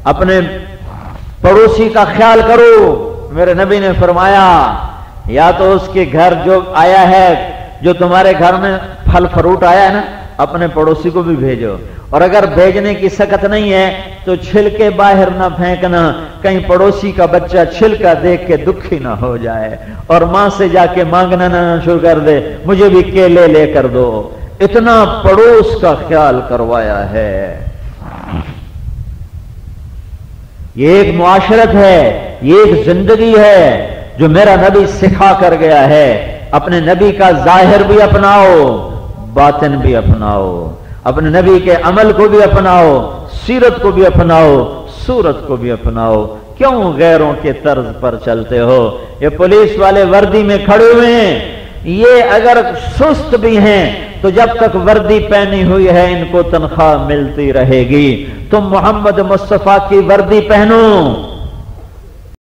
اپنے پڑوسی کا خیال کرو۔ میرے نبی نے فرمایا یا تو اس کے گھر جو آیا ہے، جو تمہارے گھر میں پھل فروٹ آیا ہے نا، اپنے پڑوسی کو بھی بھیجو، اور اگر بھیجنے کی سکت نہیں ہے تو چھلکے باہر نہ پھینکنا، کہیں پڑوسی کا بچہ چھلکا دیکھ کے دکھی نہ ہو جائے اور ماں سے جا کے مانگنا نہ شروع کر دے مجھے بھی کیلے لے کر دو۔ اتنا پڑوس کا خیال کروایا ہے۔ یہ ایک معاشرت ہے، یہ ایک زندگی ہے جو میرا نبی سکھا کر گیا ہے۔ اپنے نبی کا ظاہر بھی اپناؤ، باطن بھی اپناؤ، اپنے نبی کے عمل کو بھی اپناؤ، سیرت کو بھی اپناؤ، صورت کو بھی اپناؤ۔ کیوں غیروں کے طرز پر چلتے ہو؟ یہ پولیس والے وردی میں کھڑے ہوئے ہیں، یہ اگر سست بھی ہیں تو جب تک وردی پہنی ہوئی ہے ان کو تنخواہ ملتی رہے گی۔ تم محمد مصطفیٰ کی وردی پہنو،